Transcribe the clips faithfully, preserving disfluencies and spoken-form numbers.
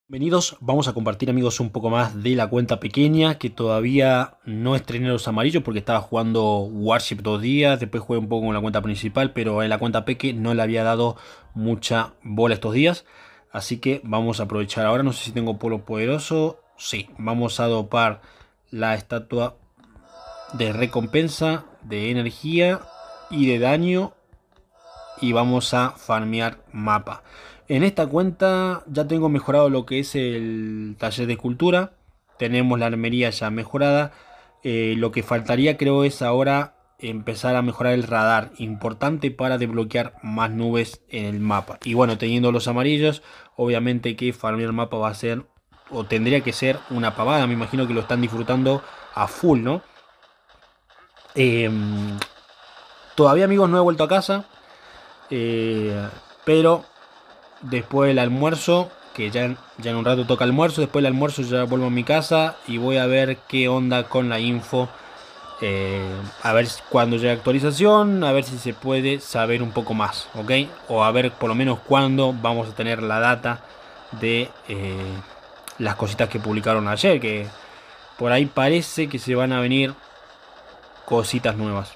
Bienvenidos, vamos a compartir amigos un poco más de la cuenta pequeña que todavía no estrené los amarillos porque estaba jugando Warship dos días, después jugué un poco con la cuenta principal, pero en la cuenta peque no le había dado mucha bola estos días, así que vamos a aprovechar ahora. No sé si tengo polo poderoso, sí, vamos a dopar la estatua de recompensa, de energía y de daño y vamos a farmear mapa. En esta cuenta ya tengo mejorado lo que es el taller de escultura. Tenemos la armería ya mejorada. Eh, lo que faltaría creo es ahora empezar a mejorar el radar. Importante para desbloquear más nubes en el mapa. Y bueno, teniendo los amarillos, obviamente que farmear mapa va a ser, o tendría que ser, una pavada. Me imagino que lo están disfrutando a full, ¿no? Eh, Todavía amigos no he vuelto a casa. Eh, pero después del almuerzo, que ya, ya en un rato toca almuerzo, después del almuerzo ya vuelvo a mi casa y voy a ver qué onda con la info. Eh, a ver cuándo llega actualización, a ver si se puede saber un poco más, ¿ok? O a ver por lo menos cuándo vamos a tener la data de eh, las cositas que publicaron ayer, que por ahí parece que se van a venir cositas nuevas.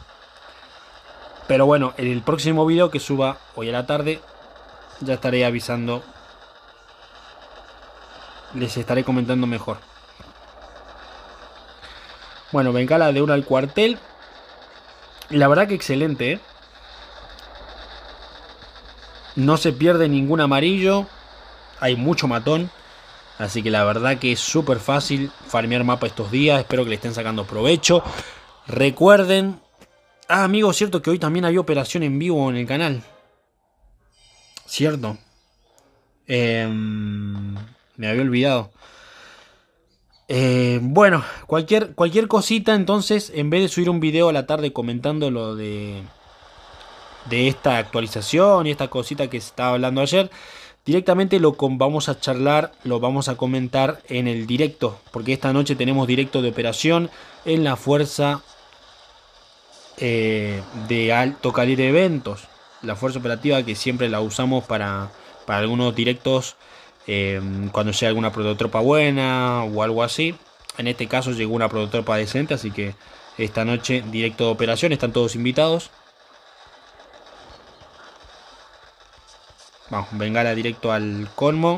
Pero bueno, en el próximo video que suba hoy a la tarde ya estaré avisando. Les estaré comentando mejor. Bueno, bengala de una al cuartel. La verdad que excelente, ¿eh? No se pierde ningún amarillo. Hay mucho matón. Así que la verdad que es súper fácil farmear mapa estos días. Espero que le estén sacando provecho. Recuerden... Ah, amigos, cierto que hoy también hay operación en vivo en el canal. Cierto. Eh, me había olvidado. Eh, bueno, cualquier, cualquier cosita entonces, en vez de subir un video a la tarde comentando lo de, de esta actualización y esta cosita que se estaba hablando ayer, directamente lo con, vamos a charlar, lo vamos a comentar en el directo, porque esta noche tenemos directo de operación en la fuerza eh, de alto calibre de eventos, la fuerza operativa que siempre la usamos para, para algunos directos. Eh, cuando sea alguna prototropa buena o algo así. En este caso llegó una prototropa decente, así que esta noche directo de operación, están todos invitados. Vamos, bengala directo al colmo.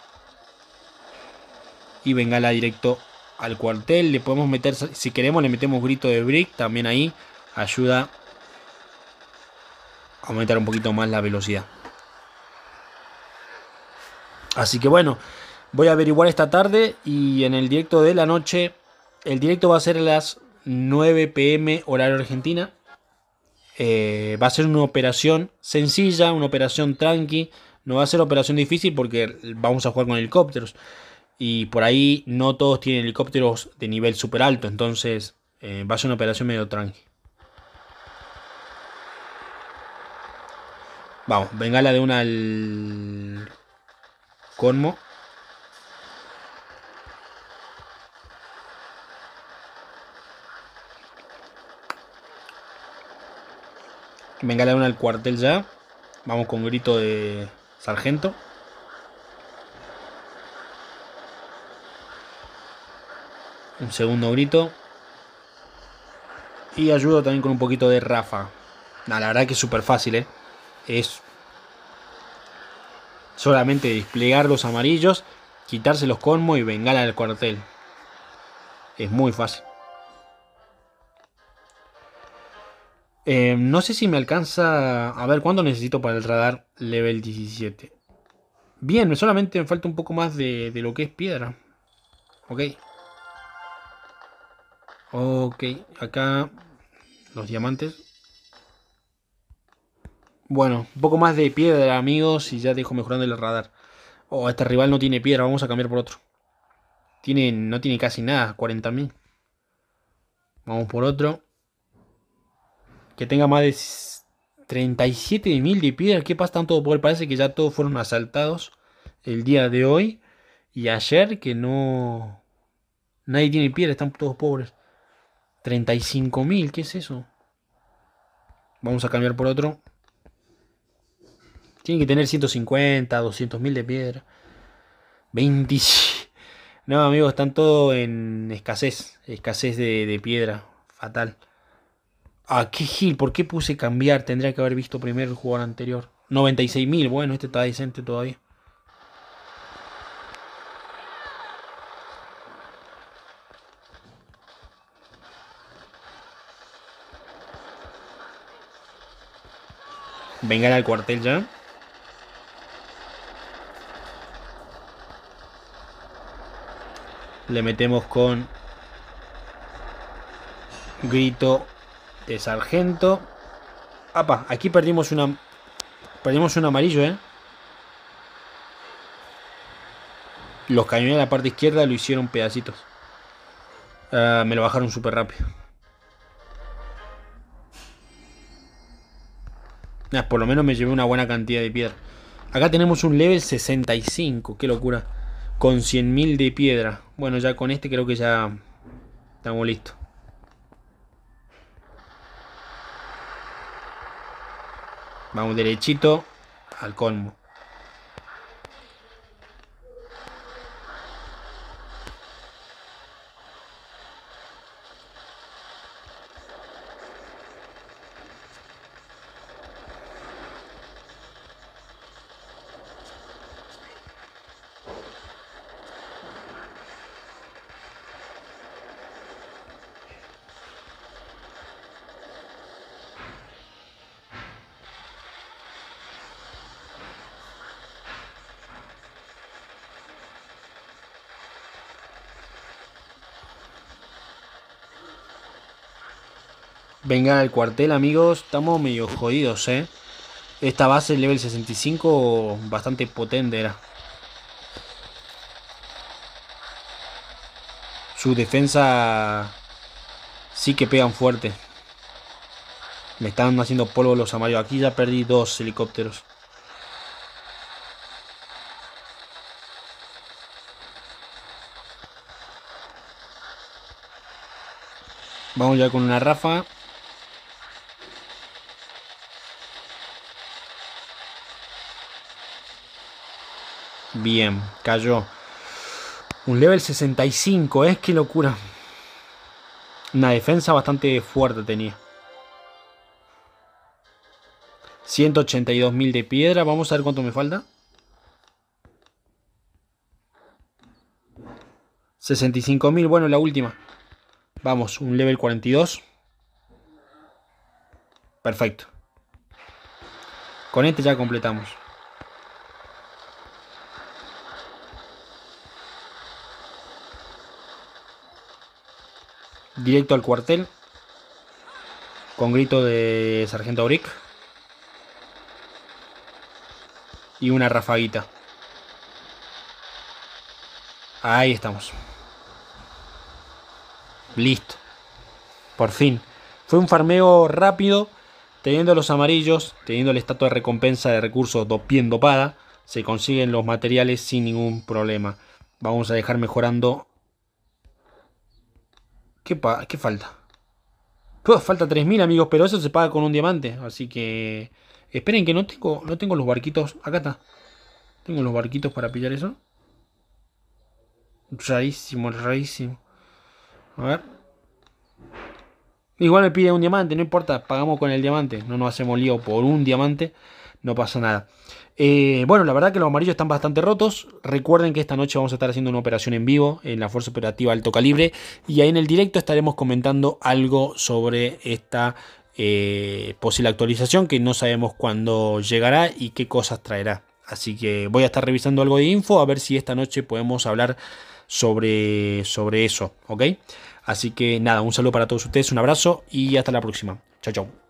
Y bengala directo al cuartel. Le podemos meter, si queremos le metemos grito de brick, también ahí ayuda a aumentar un poquito más la velocidad. Así que bueno, voy a averiguar esta tarde y en el directo de la noche, el directo va a ser a las nueve pm horario Argentina. Eh, va a ser una operación sencilla, una operación tranqui. No va a ser operación difícil porque vamos a jugar con helicópteros. Y por ahí no todos tienen helicópteros de nivel super alto. Entonces eh, va a ser una operación medio tranqui. Vamos, bengala de una al colmo. Bengala de una al cuartel ya. Vamos con grito de sargento. Un segundo grito. Y ayudo también con un poquito de ráfaga. Nah, la verdad que es súper fácil, ¿eh? Es solamente desplegar los amarillos, quitarse los colmos y bengala al cuartel. Es muy fácil. Eh, no sé si me alcanza... A ver, ¿cuánto necesito para el radar level diecisiete? Bien, solamente me falta un poco más de, de lo que es piedra. Ok. Ok, acá los diamantes. Bueno, un poco más de piedra, amigos, y ya dejo mejorando el radar. Oh, este rival no tiene piedra, vamos a cambiar por otro. Tiene, no tiene casi nada, cuarenta mil. Vamos por otro. Que tenga más de treinta y siete mil de piedra. ¿Qué pasa tanto poder? Parece que ya todos fueron asaltados el día de hoy. Y ayer que no... Nadie tiene piedra, están todos pobres. treinta y cinco mil, ¿qué es eso? Vamos a cambiar por otro. Tienen que tener ciento cincuenta, doscientos mil de piedra. veinte. No, amigos, están todos en escasez. Escasez de, de piedra. Fatal. Ah, qué gil. ¿Por qué puse cambiar? Tendría que haber visto primero el jugador anterior. noventa y seis mil. Bueno, este está decente todavía. Vengan al cuartel ya. Le metemos con grito de sargento. Apa, aquí perdimos una. Perdimos un amarillo, eh. Los cañones de la parte izquierda lo hicieron pedacitos. Uh, me lo bajaron súper rápido. Nah, por lo menos me llevé una buena cantidad de piedra. Acá tenemos un level sesenta y cinco. Qué locura. Con cien mil de piedra. Bueno, ya con este creo que ya estamos listos. Vamos derechito al colmo. Vengan al cuartel, amigos. Estamos medio jodidos, eh. Esta base level sesenta y cinco bastante potente era. Su defensa sí que pegan fuerte. Me están haciendo polvo los amarillos. Aquí ya perdí dos helicópteros. Vamos ya con una ráfaga. Bien, cayó. Un level sesenta y cinco, ¿eh? Qué locura. Una defensa bastante fuerte tenía. ciento ochenta y dos mil de piedra. Vamos a ver cuánto me falta. sesenta y cinco mil. Bueno, la última. Vamos, un level cuarenta y dos. Perfecto. Con este ya completamos. Directo al cuartel. Con grito de sargento Brick. Y una rafaguita. Ahí estamos. Listo. Por fin. Fue un farmeo rápido. Teniendo los amarillos, teniendo el estatua de recompensa de recursos bien dopada, se consiguen los materiales sin ningún problema. Vamos a dejar mejorando. ¿Qué, pa ¿Qué falta? Uf, falta tres mil, amigos, pero eso se paga con un diamante. Así que... Esperen que no tengo, no tengo los barquitos. Acá está. Tengo los barquitos para pillar eso. Rarísimo, rarísimo. A ver. Igual me pide un diamante, no importa, pagamos con el diamante. No nos hacemos lío por un diamante, no pasa nada. Eh, bueno, la verdad que los amarillos están bastante rotos. Recuerden que esta noche vamos a estar haciendo una operación en vivo en la Fuerza Operativa Alto Calibre. Y ahí en el directo estaremos comentando algo sobre esta eh, posible actualización que no sabemos cuándo llegará y qué cosas traerá. Así que voy a estar revisando algo de info a ver si esta noche podemos hablar sobre, sobre eso, ¿ok? Así que nada, un saludo para todos ustedes, un abrazo y hasta la próxima. Chao, chao.